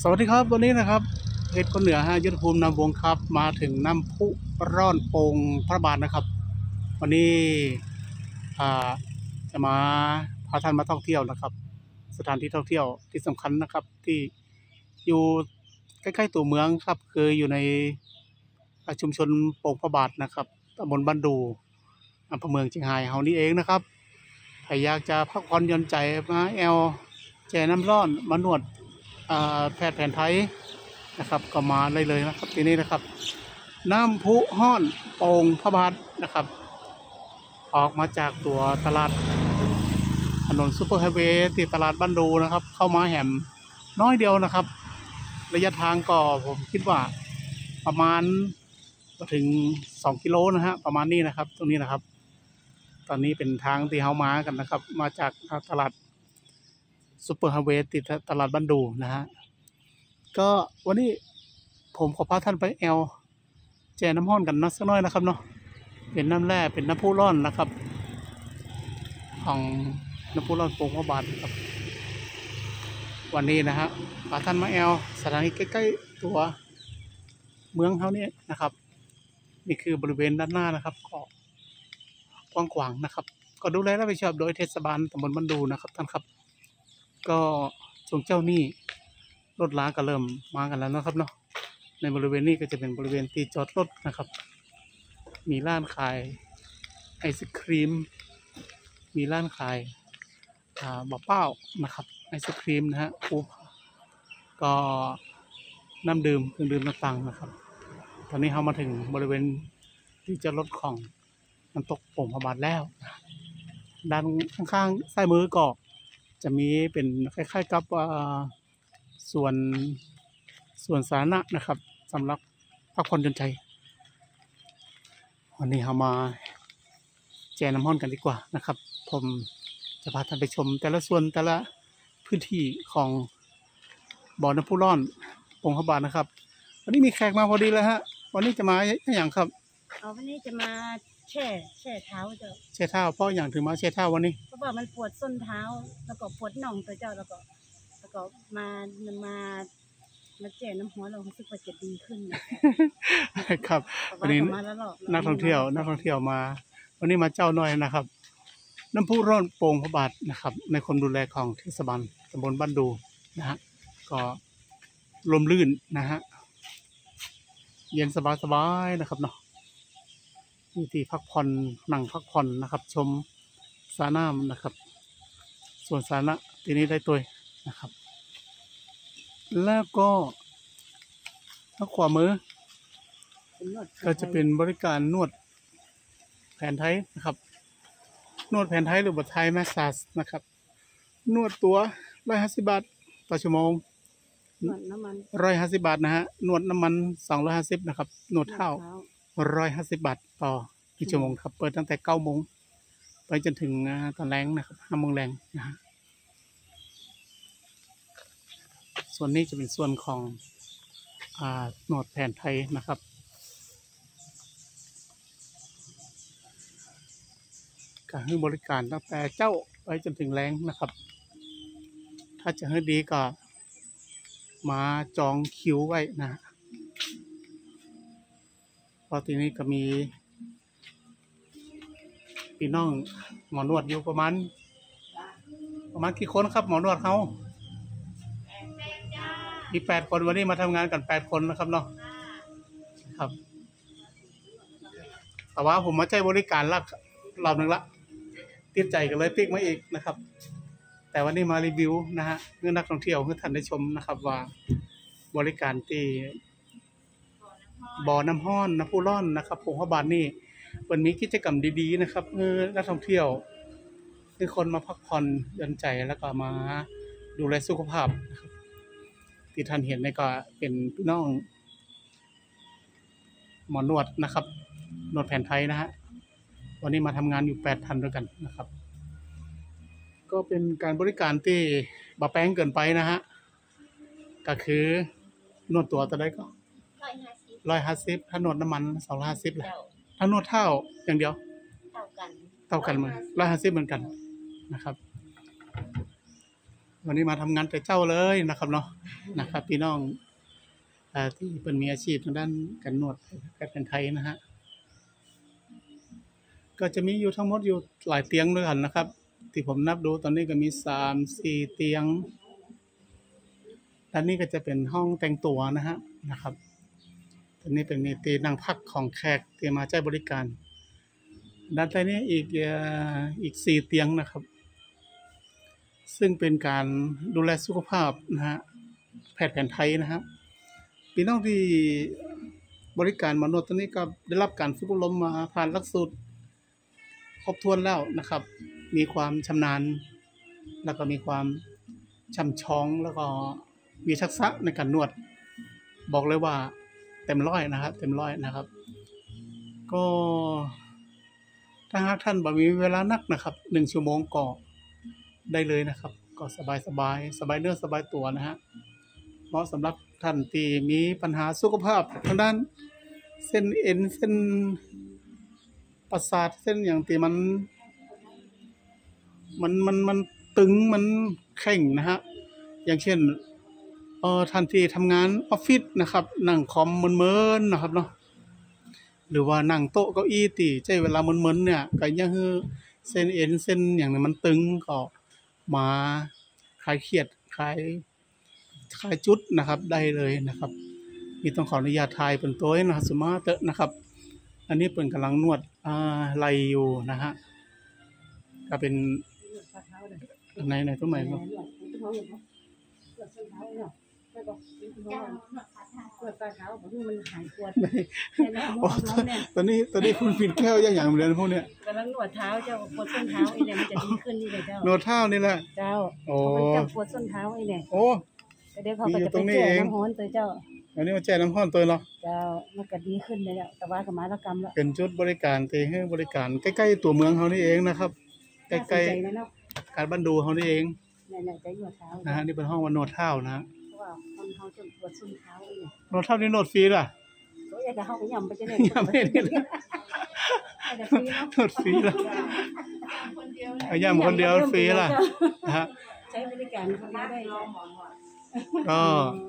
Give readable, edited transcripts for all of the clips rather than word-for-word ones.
สวัสดีครับวันนี้นะครับเพชรคนเหนือยุทธภูมินำวงครับมาถึงน้ำพุร่อนโป่งพระบาทนะครับวันนี้จะมาพาท่านมาท่องเที่ยวนะครับสถานที่ท่องเที่ยวที่สำคัญนะครับที่อยู่ใกล้ๆตัวเมืองครับคืออยู่ในชุมชนโป่งพระบาทนะครับตำบลบ้านดูอำเภอเมืองเชียงรายเฮานี่เองนะครับใครอยากจะพักผ่อนหย่อนใจมาแอลแช่น้ำร้อนมานวดแพทย์แผนไทยนะครับก็มาเลยนะครับที่นี่นะครับน้ำพุห้อนโป่งพระบาทนะครับออกมาจากตัวตลาดถนนซุปเปอร์ไฮเวย์ที่ตลาดบ้านดูนะครับเข้ามาแหมน้อยเดียวนะครับระยะทางก็ผมคิดว่าประมาณถึง2 กิโลนะฮะประมาณนี้นะครับตรงนี้นะครับตอนนี้เป็นทางที่เขามากันนะครับมาจากตลาดซุปเปอร์ไฮเวย์ติดตลาดบ้านดูนะฮะก็วันนี้ผมขอพาท่านไปแอลแช่น้ำห้อนกันนักสักน้อยนะครับเนาะเป็นน้ำแร่เป็นน้ำพุร้อนนะครับของน้ำพุร้อนโป่งพระบาทครับวันนี้นะฮะพาท่านมาแอลสถานีใกล้ๆตัวเมืองเขาเนี่ยนะครับนี่คือบริเวณด้านหน้านะครับก็กว้างขวางนะครับก็ดูแลรับผิดชอบโดยเทศบาลตำบลบ้านดูนะครับท่านครับก็ช่วงเจ้านี่รถล้าก็เริ่มมากันแล้วนะครับเนาะในบริเวณนี้ก็จะเป็นบริเวณที่จอดรถนะครับมีร้านขายไอศครีมมีร้านขายบะเป้านะครับไอศครีมนะฮะก็น้ำดื่มเครื่องดื่มต่างๆนะครับตอนนี้เรามาถึงบริเวณที่จอดรถของน้ำตกโป่งพระบาทแล้วด้านข้างๆซ้ายมือก็จะมีเป็นคล้ายๆกับส่วนสาธารณะนะครับสำหรับพักผ่อนหย่อนใจวันนี้เรามาแช่น้ำห้อนกันดีกว่านะครับผมจะพาท่านไปชมแต่ละส่วนแต่ละพื้นที่ของบ่อน้ำพุร้อนโป่งพระบาทนะครับวันนี้มีแขกมาพอดีเลยฮะวันนี้จะมาอย่างครับวันนี้จะมาแช่เท้าเจ้าแช่เท้าเพราะอย่างถึงมาแช่เท้าวันนี้เพราะว่ามันปวดส้นเท้าแล้วก็ปวดน่องตัวเจ้าแล้วก็มาแช่น้ำร้อนเรารู้สึกว่าจะดีขึ้นครับวันนี้นักท่องเที่ยวมาวันนี้มาเจ้าน้อยนะครับน้ำพุร้อนโป่งพระบาทนะครับในความดูแลของเทศบาลตำบลบ้านดูนะฮะก็ลมลื่นนะฮะเย็นสบายนะครับเนาะมีที่พักผ่อนนั่งพักผ่อนนะครับชมสระน้ำนะครับส่วนสาธารณะที่นี้ได้ตัวนะครับแล้วก็ทางขวามือก็จะเป็นบริการนวดแผนไทยนะครับนวดแผนไทยหรือแบบไทยแมสซาจนะครับนวดตัว150 บาทต่อชั่วโมงนวดน้ำมัน 150 บาทนะฮะนวดน้ำมัน250นะครับนวดเท้า150 บาทต่อ1 ชั่วโมงครับเปิดตั้งแต่9 โมงไปจนถึงตอนแรงนะครับ5 โมงแรงนะฮะส่วนนี้จะเป็นส่วนของนวดแผนไทยนะครับการให้บริการตั้งแต่เจ้าไปจนถึงแรงนะครับถ้าจะให้ดีก็มาจองคิวไว้นะพอทีนี้ก็มีพี่น้องหมอนวดอยู่ประมาณกี่คนครับหมอนวดเขามี8 คนวันนี้มาทำงานกัน8 คนนะครับเนาะครับแต่ว่าผมมาใช้บริการรอบนึงละติดใจกันเลยติ๊กมาอีกนะครับแต่วันนี้มารีวิวนะฮะเพื่อนักท่องเที่ยวเพื่อท่านได้ชมนะครับว่าบริการที่บ่อน้ำห้อนน้ำพุร้อนนะครับโป่งพระบาทนี่วันนี้กิจกรรมดีๆนะครับเพื่อนักท่องเที่ยวคือคนมาพักผ่อนหย่อนใจแล้วก็มาดูแลสุขภาพนะครับที่ท่านเห็นนี่ก็เป็นพี่น้องหมอนวดนะครับนวดแผนไทยนะฮะวันนี้มาทำงานอยู่8 ท่านด้วยกันนะครับก็เป็นการบริการที่บ่แพงเกินไปนะฮะก็คือนวดตัวได้ก็150ถ้านวดน้ำมัน250แหละถ้านวดเท้าอย่างเดียวเท่ากันเหมือน150เหมือนกันนะครับวันนี้มาทำงานแต่เจ้าเลยนะครับเนาะนะครับพี่น้องที่เป็นมีอาชีพทางด้านการนวดแผนไทยนะฮะก็จะมีอยู่ทั้งหมดอยู่หลายเตียงด้วยกันนะครับที่ผมนับดูตอนนี้ก็มี3-4เตียงด้านนี้ก็จะเป็นห้องแต่งตัวนะครับตอนนี้เป็นเตียงนั่งพักของแขกที่มาใช้บริการด้านใต้นี้อีก4เตียงนะครับซึ่งเป็นการดูแลสุขภาพนะฮะแพทย์แผนไทยนะครับพี่น้องที่บริการหมอนวดตอนนี้ก็ได้รับการฝึกอบรมมาผ่านหลักสูตรครบถ้วนแล้วนะครับมีความชำนาญแล้วก็มีความช่ำชองแล้วก็มีทักษะในการนวดบอกเลยว่าเต็มร้อยนะครับเต็มร้อยนะครับก็ถ้าหากท่านบ่มีเวลานักนะครับ1 ชั่วโมงก็ได้เลยนะครับก็สบายเนื้อสบายตัวนะฮะเหมาะสำหรับท่านที่มีปัญหาสุขภาพทางด้านเส้นเอ็นเส้นประสาทเส้นอย่างที่มันตึงมันแข็งนะฮะอย่างเช่นท่านที่ทำงานออฟฟิศนะครับนั่งคอมเมินๆนะครับเนาะหรือว่านั่งโต๊ะเก้าอี้ที่ใช้เวลาเมินๆเนี่ยก็ยังคือเส้นเอ็นเส้นอย่างนี้มันตึงก็มาคลายเครียดคลายจุดนะครับได้เลยนะครับนี่ต้องขออนุญาตถ่ายเป็นตัวนะครับสุมาเตะนะครับอันนี้เป็นกำลังนวดไหล่อยู่นะฮะก็เป็นในตัวใหม่เนาะตอนนี้คุณปิดแก้วอย่างเหมือนพวกเนี้ยกำลังนวดเท้าเจ้าปวดส้นเท้าไอ้เนี่ยมันจะดีขึ้นนี่เลยเจ้านวดเท้านี่แหละเจ้ามันจะปวดส้นเท้าไอ้เนี่ยโอ้เดี๋ยวเขาก็จะไปแจ้น้ำฮ้อนตัวเจ้าอันนี้มาแจ้น้ำฮ้อนตัวเนาะเจ้ามันก็ดีขึ้นเลยแต่ว่ากับมารกรรมแล้วเป็นจุดบริการที่ให้บริการใกล้ๆตัวเมืองเขานี่เองนะครับใกล้ๆการบ้านดูเขานี่เองเนี่ยจะนวดเท้านะฮะนี่เป็นห้องวันนวดเท้านะเพราะว่าคนเขาจะปวดส้นเท้าเนี่ยนวดเท้านี่นวดฟรีล่ะก็อยากจะเข้าไปย่ำไปจะได้ย่ำไม่ได้นวดฟรีล่ะย่ำคนเดียวฟรีล่ะนะฮะใช้บริการคนได้ก็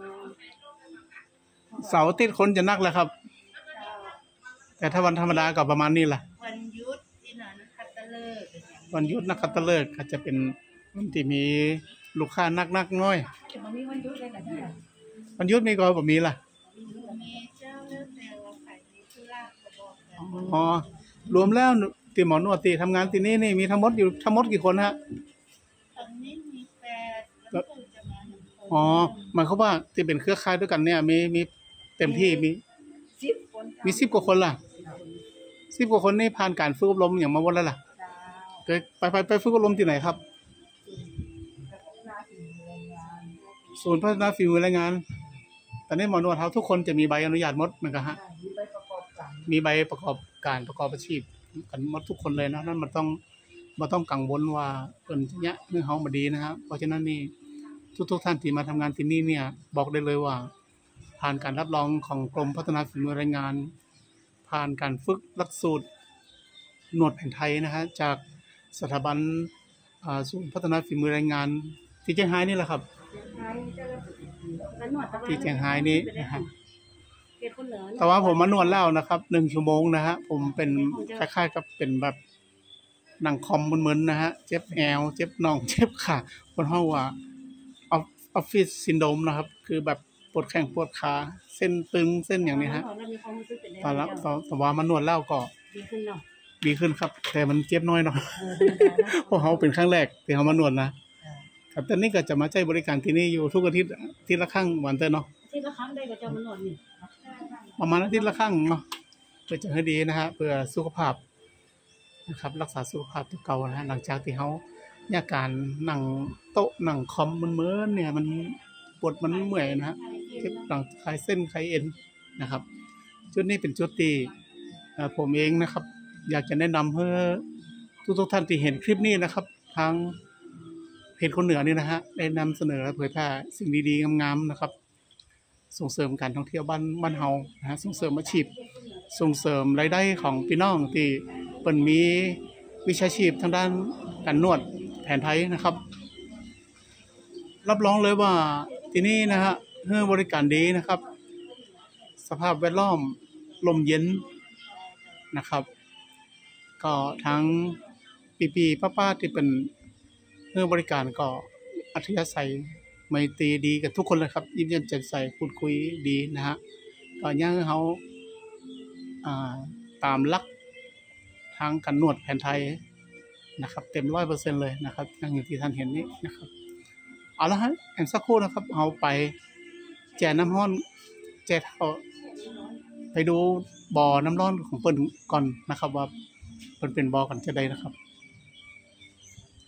เสาร์อาทิตย์คนจะนักแหละครับแต่ถ้าวันธรรมดาก็ประมาณนี้แหละวันหยุดที่นักตะเลิกวันหยุดนักตะเลิกก็จะเป็นวันที่มีลูกค้านักน้อยวันนี้วันหยุดเลยนะจ๊ะวันหยุดมีก็แบบมีล่ะมีเจ้าเลิกแต่ว่าขายมีธุระรวมแล้วที่หมอนวดที่ทำงานที่นี่มีทั้งหมดกี่คนฮะตอนนี้มี8แล้วจะมาหมายความว่าที่เป็นเครือข่ายด้วยกันเนี่ยมีเต็มที่มี 10 คนมี10 กว่าคนล่ะ10 กว่าคนนี่ผ่านการฝึกอบรมอย่างมาวันแล้วล่ะเคยไปฝึกอบรมที่ไหนครับศูนย์พัฒนาฝีมือแรงงานตอนนี้หมอนวดเท้าทุกคนจะมีใบอนุญาตหมดเหมือนกันฮะมีใบประกอบอาชีพกันหมดทุกคนเลยนะนั่นมันต้องกังวลว่าเพิ่นเนี้ยเฮาบ่ดีนะครับเพราะฉะนั้นนี่ทุกท่านที่มาทำงานที่นี่เนี่ยบอกได้เลยว่าผ่านการรับรองของกรมพัฒนาฝีมือแรงงานผ่านการฝึกหลักสูตรนวดแผนไทยนะฮะจากสถาบันศูนย์พัฒนาฝีมือแรงงานที่เชียงรายนี่แหละครับที่เชียงรายนี้นะฮะแต่ว่าผมมานวดแล้วนะครับ1 ชั่วโมงนะฮะผมเป็นคล้ายๆกับเป็นแบบนั่งคอมมึนๆนะฮะเจ็บแอวเจ็บน่องเจ็บขาคนเฮาว่าออฟฟิศซินโดรมนะครับคือแบบปวดแข้งปวดขาเส้นตึงเส้นอย่างนี้ฮะตอนแล้วแต่ว่ามานวดแล้วก็ดีขึ้นครับแต่มันเจ็บน้อยเนาะเพราะเฮาเป็นครั้งแรกที่เฮามานวดนะครับตอนนี้ก็จะมาใช้บริการที่นี่อยู่ทุกอาทิตย์ละครั้งวันเตอร์เนาะอาทิตย์ละครั้งได้ก็จะมานวดนี่ประมาณอาทิตย์ละครั้งเนาะเพื่อจะให้ดีนะฮะเพื่อสุขภาพนะครับรักษาสุขภาพตัวเก่านะฮะหลังจากที่เขามีอาการนั่งโต๊ะนั่งคอมมันเมื่อเนี่ยมันปวดมันเมื่อยนะฮะเจ็บหลังคลายเส้นคลายเอ็นนะครับจุดนี้เป็นจุดที่ผมเองนะครับอยากจะแนะนำให้ทุกท่านที่เห็นคลิปนี้นะครับทางเพจคนเหนือนี่นะฮะได้นำเสนอเผยแพร่สิ่งดีๆงามๆนะครับส่งเสริมการท่องเที่ยวบ้านเฮานะฮะส่งเสริมอาชีพส่งเสริมรายได้ของพี่น้องที่เปิ้นมีวิชาชีพทางด้านการนวดแผนไทยนะครับรับรองเลยว่าที่นี่นะฮะให้บริการดีนะครับ สภาพแวดล้อมลมเย็นนะครับ ก็ทั้งปีๆป้าๆที่เป็นให้บริการก็อัธยาศัยไมตรีดีกับทุกคนเลยครับยิ้มแย้มแจ่มใสพูดคุยดีนะฮะก็ย่างให้เขาอ่าตามหลักทางการนวดแผนไทยนะครับเต็ม100%เลยนะครับอย่างที่ท่านเห็นนี้นะครับเอาละฮะแอนสักครู่นะครับเอาไปแจน้ำร้อนแจเท่าไปดูบ่อน้ำร้อนของเปิ้นก่อนนะครับว่าเปิ้นเป็นบ่อกันจะได้นะครับ